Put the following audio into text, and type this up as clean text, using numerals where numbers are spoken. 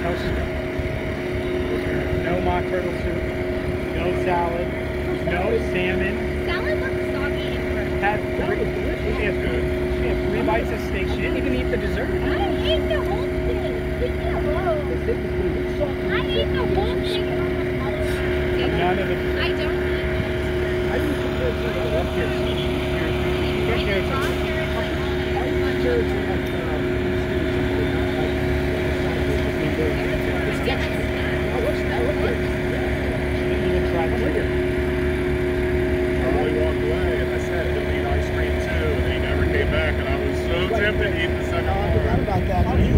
No mock turtle soup, no salad, no salmon. Salad looks soggy and gross. She had 3 bites of steak. She didn't even eat the dessert. I ate the whole thing. Leave me alone. I ate the whole thing and almost all of it. None of the. I don't eat. I didn't put carrots in it. I eat raw carrots like all day. Carrots are like, Tempted to eat the second one. about that.